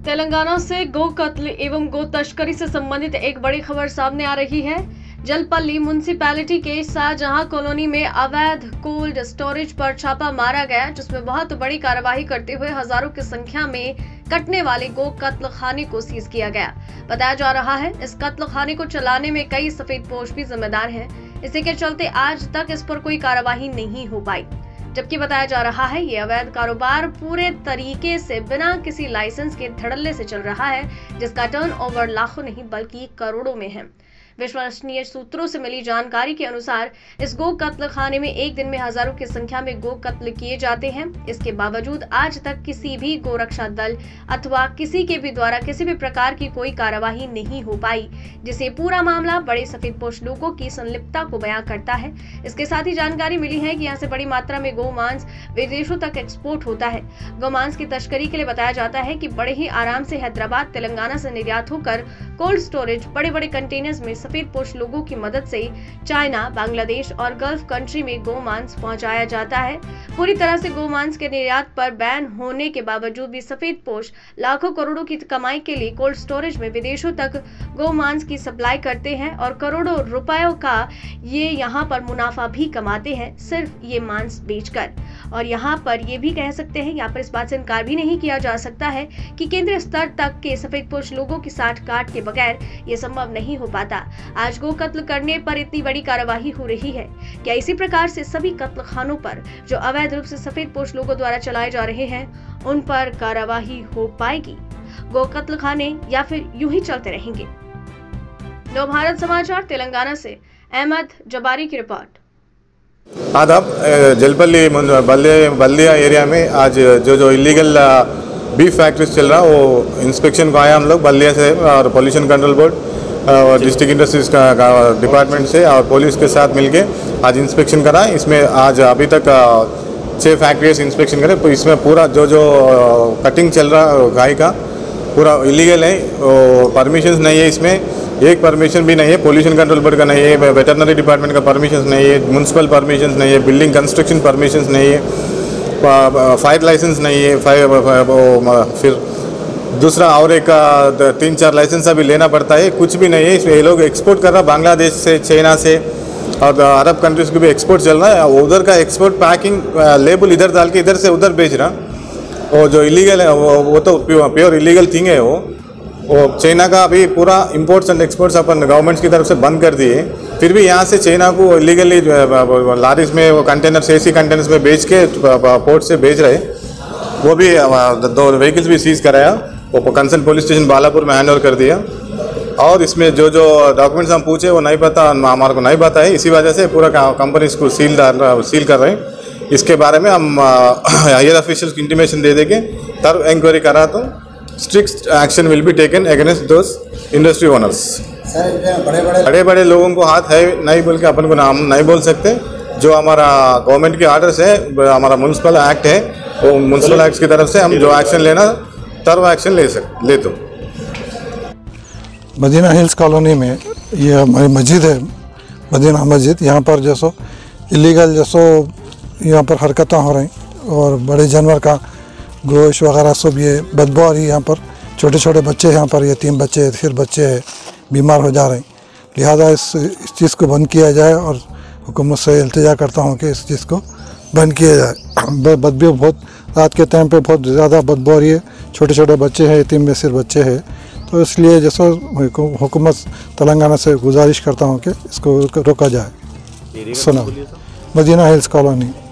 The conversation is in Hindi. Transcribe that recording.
तेलंगाना से गो कत्ल एवं गो तस्करी से संबंधित एक बड़ी खबर सामने आ रही है। जलपल्ली म्युनिसिपैलिटी के शाहजहां कॉलोनी में अवैध कोल्ड स्टोरेज पर छापा मारा गया, जिसमें बहुत बड़ी कार्यवाही करते हुए हजारों की संख्या में कटने वाले गो कत्ल खाने को सीज किया गया। बताया जा रहा है इस कत्ल खाने को चलाने में कई सफेदपोश भी जिम्मेदार हैं। इसी के चलते आज तक इस पर कोई कार्यवाही नहीं हो पाई, जबकि बताया जा रहा है ये अवैध कारोबार पूरे तरीके से बिना किसी लाइसेंस के धड़ल्ले से चल रहा है, जिसका टर्नओवर लाखों नहीं बल्कि करोड़ों में है। विश्वसनीय सूत्रों से मिली जानकारी के अनुसार इस गो कत्ल खाने में एक दिन में हजारों की संख्या में गो कत्ल किए जाते हैं। इसके बावजूद आज तक किसी भी गोरक्षा दल अथवा किसी के भी द्वारा किसी भी प्रकार की कोई कार्यवाही नहीं हो पाई, जिसे पूरा मामला बड़े सफेदपोश लोगों की संलिप्तता को बयां करता है। इसके साथ ही जानकारी मिली है कि यहाँ से बड़ी मात्रा में गौ मांस विदेशों तक एक्सपोर्ट होता है। गौ मांस की तस्करी के लिए बताया जाता है कि बड़े ही आराम से हैदराबाद तेलंगाना से निर्यात होकर कोल्ड स्टोरेज बड़े बड़े कंटेनर्स में सफेदपोश लोगों की मदद से चाइना, बांग्लादेश और गल्फ कंट्री में गौ मांस पहुंचाया जाता है। पूरी तरह से गौ मांस के निर्यात पर बैन होने के बावजूद भी सफेदपोश लाखों करोड़ों की कमाई के लिए कोल्ड स्टोरेज में विदेशों तक गौ मांस की सप्लाई करते हैं और करोड़ों रुपयों का ये यहाँ पर मुनाफा भी कमाते हैं सिर्फ ये मांस बेचकर। और यहाँ पर ये भी कह सकते हैं, यहाँ पर इस बात से इनकार भी नहीं किया जा सकता है कि केंद्रीय स्तर तक के सफेदपोश लोगों की साठ गांठ के बगैर ये संभव नहीं हो पाता। आज गो कत्ल करने पर इतनी बड़ी कार्यवाही हो रही है। क्या इसी प्रकार से सभी कत्ल खानों पर जो अवैध रूप से सफेदपोश लोगों द्वारा चलाए जा रहे हैं उन पर कार्यवाही हो पाएगी? गो कत्ल खाने या फिर यूं ही चलते रहेंगे? नवभारत समाचार तेलंगाना से अहमद जबारी की रिपोर्ट। आदाब। जलपल्ली बल्दिया एरिया में आज जो इलीगल बीफ फैक्ट्रीज चल रहा वो इंस्पेक्शन को आया हम लोग बल्दिया से और पोल्यूशन कंट्रोल बोर्ड और डिस्ट्रिक्ट इंडस्ट्रीज का डिपार्टमेंट से और पुलिस के साथ मिलके आज इंस्पेक्शन करा। इसमें आज अभी तक 6 फैक्ट्रीज इंस्पेक्शन करे। तो इसमें पूरा जो कटिंग चल रहा गाय का पूरा इलीगल है, परमिशंस नहीं है। इसमें एक परमिशन भी नहीं है, पोल्यूशन कंट्रोल बोर्ड का नहीं है, वेटरनरी डिपार्टमेंट का परमिशंस नहीं है, म्यूनसिपल परमिशंस नहीं है, बिल्डिंग कंस्ट्रक्शन परमिशंस नहीं है, फायर लाइसेंस नहीं है, फिर दूसरा और एक 3-4 लाइसेंस अभी लेना पड़ता है, कुछ भी नहीं है। इसमें ये लोग एक्सपोर्ट कर रहा बांग्लादेश से, चाइना से और अरब कंट्रीज को भी एक्सपोर्ट चल रहा है। उधर का एक्सपोर्ट पैकिंग लेबल इधर डाल के इधर से उधर भेज रहा। और जो इलीगल है वो तो प्योर इलीगल थिंग है। वो चाइना का अभी पूरा इंपोर्ट्स एंड एक्सपोर्ट्स अपन गवर्नमेंट्स की तरफ से बंद कर दिए, फिर भी यहाँ से चाइना को इलीगली लारीज में वो कंटेनर्स एसी कंटेनर्स में बेच के पोर्ट से भेज रहे। वो भी 2 व्हीकल्स भी सीज कराया, वो कंसर्न पुलिस स्टेशन बालापुर में हैंड ओवर कर दिया। और इसमें जो डॉक्यूमेंट्स हम पूछे वो नहीं पता, हमारे को नहीं पता है, इसी वजह से पूरा कंपनी को सील कर रहे हैं। इसके बारे में हम हायर ऑफिशियल्स को इंटीमेशन दे देंगे, तब इंक्वायरी करा तो strict action will be taken against those industry owners. बड़े बड़े लोगों को हाथ है नहीं बोल के अपन को नाम नहीं बोल सकते। जो हमारा गवर्नमेंट के आर्डर्स है, हमारा म्यूनसिपल एक्ट है, वो म्यूनसिपल एक्ट की तरफ से हम जो एक्शन लेना तब एक्शन ले तो। मदीना हिल्स कॉलोनी में ये हमारी मस्जिद है, मदीना मस्जिद। यहाँ पर जैसो इलीगल यहाँ पर हरकतें हो रही और बड़े जानवर का गोश्त वगैरह सब ये बदबू आ रही है। यहाँ पर छोटे छोटे बच्चे यहाँ पर यतीम बच्चे फिर बच्चे बीमार हो जा रहे हैं। लिहाजा इस चीज़ को बंद किया जाए और हुकूमत से इल्तिजा करता हूँ कि इस चीज़ को बंद किया जाए। बदबू बहुत रात के टाइम पे बहुत ज़्यादा बदबू आ रही है। छोटे छोटे बच्चे हैं, यतीम में सिर्फ बच्चे हैं, तो इसलिए जैसा हुकूमत तेलंगाना से गुजारिश करता हूँ कि इसको रोका जाए। सुना मदीना हिल्स कॉलोनी।